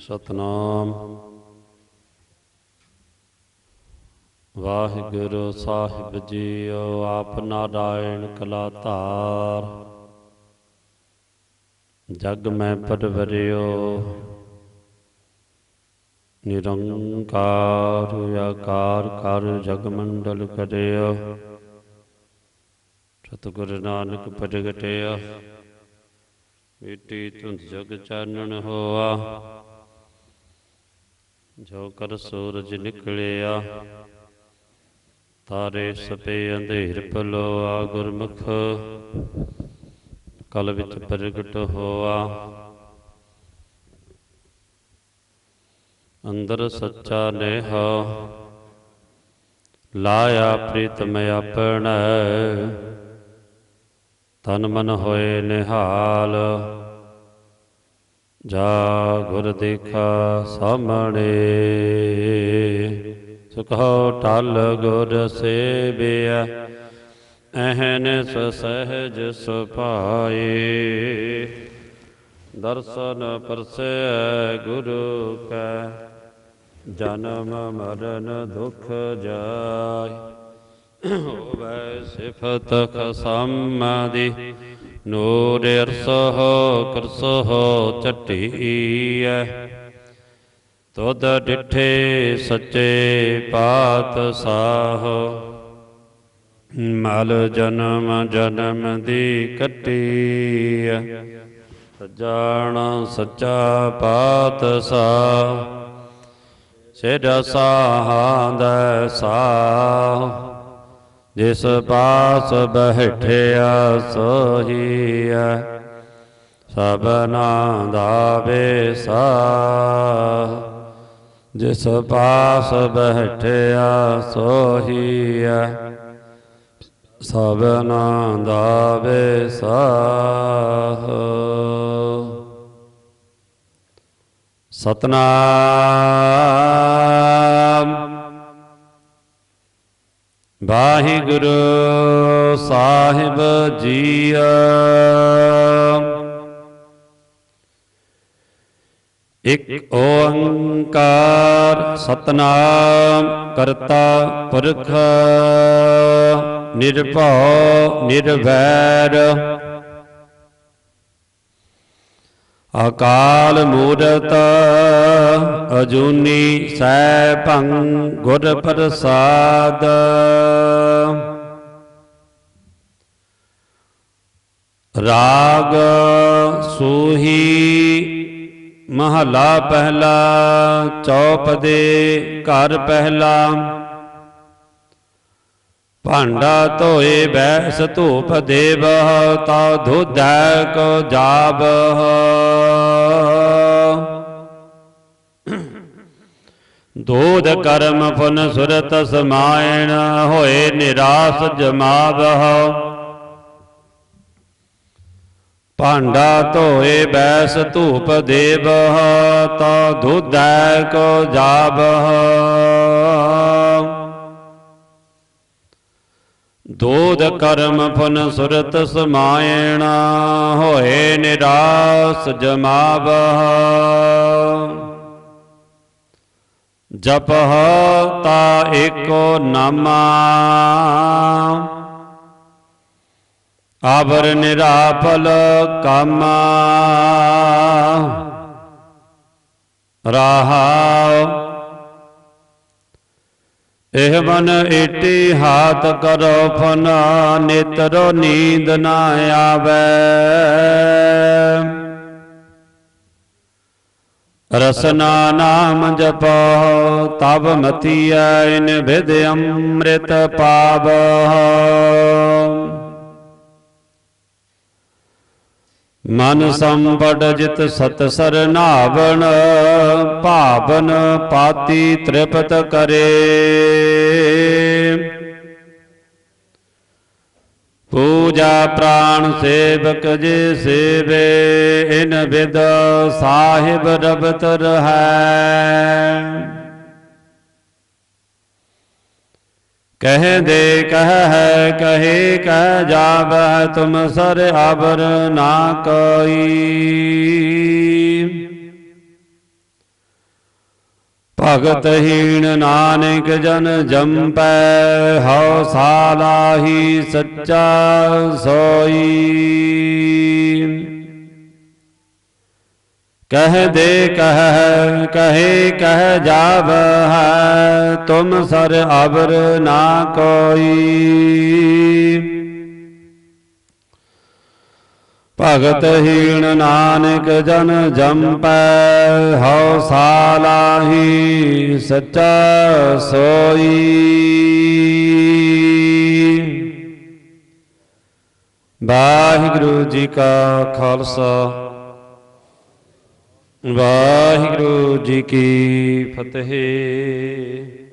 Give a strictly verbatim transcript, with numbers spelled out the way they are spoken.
ਸਤਨਾਮ। ਵਾਹਿਗੁਰੂ ਸਾਹਿਬ ਜੀਓ। ਆਪ ਨਾਰਾਇਣ ਕਲਾ ਧਾਰ, ਜਗ ਮੈਂ ਪਰਵਰਿਓ। ਨਿਰੰਕਾਰ ਆਕਾਰ ਕਰ ਜਗ ਮੰਡਲ ਕਰਿਓ। ਸਤਿਗੁਰ ਨਾਨਕ ਪ੍ਰਗਟਿਆ, ਮਿੱਟੀ ਧੁੰਦ ਜਗ ਚਾਨਣ ਹੋਆ। ਜੋ ਕਰ ਸੂਰਜ ਨਿਕਲਿਆ, ਤਾਰੇ ਸਪੇ ਅੰਧੇਰ ਪਲੋਆ। ਗੁਰਮੁਖ ਕਲ ਵਿੱਚ ਪ੍ਰਗਟ ਹੋਆ, ਅੰਦਰ ਸੱਚਾ ਨੇਹਾ। ਲਾਇਆ ਪ੍ਰੀਤਮ ਆਪਣਾ, ਤਨ ਮਨ ਹੋਏ ਨਿਹਾਲ। ਜਾ ਗੁਰ ਦੇਖਾ ਸਾਹਮਣੇ, ਸੁਖੋ ਟਲ ਗੁਰ ਸੇਵਿਆ। ਅਹਨਿਸ ਸਹਿਜ ਸੁਭਾਏ, ਦਰਸ਼ਨ ਪਰਸੈ ਗੁਰੂ ਕੈ। ਜਨਮ ਮਰਨ ਦੁਖ ਜਾਇ, ਹੋਵੈ ਸਿਫਤ ਖਸਮ ਦੀ। ਨੂਰ ਅਰਸਹੁ ਕਰਸਹੁ ਝਟੀਐ, ਤੁਧ ਡਿਠੇ ਸੱਚੇ ਪਾਤਸ਼ਾਹ। ਮਲ ਜਨਮ ਜਨਮ ਦੀ ਕੱਟੀਐ, ਸਜਾਣਾ ਸੱਚਾ ਪਾਤਸ਼ਾਹ। ਸਿਰ ਸਾਹਾਂਦਾ ਸਾਹ, ਜਿਸ ਪਾਸ ਬੈਠਿਆ ਸੋਹੀਐ। ਸਭਨਾ ਦਾ ਵੇਸਾ, ਜਿਸ ਪਾਸ ਬੈਠਿਆ ਸੋਹੀਐ। ਸਭਨਾ ਦਾ ਵੇਸਾ। ਸਤਨਾਮ। ਵਾਹਿਗੁਰੂ ਸਾਹਿਬ ਜੀਓ। ਇਕ ਓੰਕਾਰ ਸਤਨਾਮ ਕਰਤਾ ਪੁਰਖ, ਨਿਰਭਉ ਨਿਰਵੈਰ। ਅਕਾਲ ਮੂਰਤ ਅਜੂਨੀ ਸੈਭੰ, ਗੁਰ ਪ੍ਰਸਾਦ। ਰਾਗ ਸੂਹੀ ਮਹਲਾ ਪਹਿਲਾ, ਚੌਪਦੇ ਘਰ ਪਹਿਲਾ। ਭਾਂਡਾ ਧੋਏ ਬੈਸ ਧੂਪ ਦੇਵਹ, ਤਾ ਦੁਧੈ ਕੋ ਜਾਬਹ। ਦੋਧ ਕਰਮ ਪੁਨ ਸੁਰਤ ਸਮਾਇਣ, ਹੋਏ ਨਿਰਾਸ ਜਮਾਵਹ। ਭਾਂਡਾ ਧੋਏ ਬੈਸ ਧੂਪ ਦੇਵਹ, ਤਾ ਦੁਧੈ ਕੋ ਜਾਬਹ। ਦੋਧ ਕਰਮ ਪੁਨ ਸੁਰਤ ਸਮਾਇਣ, ਹੋਏ ਨਿਰਾਸ ਜਮਾਵਹ। ਜਪਹ ਤਾ ਏਕੋ ਨਾਮਾ, ਆਵਰ ਨਿਰਾਪਲ ਕਾਮਾ। ਰਹਾਉ ਇਹ ਮਨ ਏਟੀ ਹਾਥ ਕਰੋ ਫਨ, ਨੇਤਰੋ ਨੀਂਦ ਨਾ ਆਵੈ। ਰਸਨਾ ਨਾਮ ਜਪੋ ਤਬ ਮਤੀਐ, ਇਨ ਵਿਦ ਅੰਮ੍ਰਿਤ ਪਾਵਹੁ। ਮਨ ਸੰਪਟ ਜਿਤ ਸਤ ਸਰਨਾਵਣ, ਭਾਵਨ ਪਾਤੀ ਤ੍ਰਿਪਤ ਕਰੇ। ਪੂਜਾ ਪ੍ਰਾਣ ਸੇਵਕ ਜੇ ਸੇਵੇ, ਇਨ ਵਿਦ ਸਾਹਿਬ ਰਬਤ ਰਹੈ। ਕਹਿ ਦੇ ਕਹਿ ਕਹੇ ਕਹਿ ਜਾਵੈ, ਤੁਮ ਸਰ ਅਵਰ ਨਾ ਕੋਈ। ਭਗਤ ਹੀਣ ਨਾਨਕ ਜਨ ਜੰਪੈ, ਹਉ ਸਾਲਾਹੀ ਸੱਚਾ ਸੋਈ। ਕਹਿ ਦੇ ਕਹਿ ਕਹੇ ਕਹਿ ਜਾਵ ਹੈ, ਤੁਮ ਸਰ ਅਵਰ ਨਾ ਕੋਈ। ਭਗਤ ਹੀਣ ਨਾਨਕ ਜਨ ਜੰਪੈ, ਹਉ ਸਾਲਾਹੀ ਸੱਚਾ ਸੋਈ। ਵਾਹਿਗੁਰੂ ਜੀ ਕਾ ਖਾਲਸਾ, ਵਾਹਿਗੁਰੂ ਜੀ ਕੀ ਫਤਿਹ।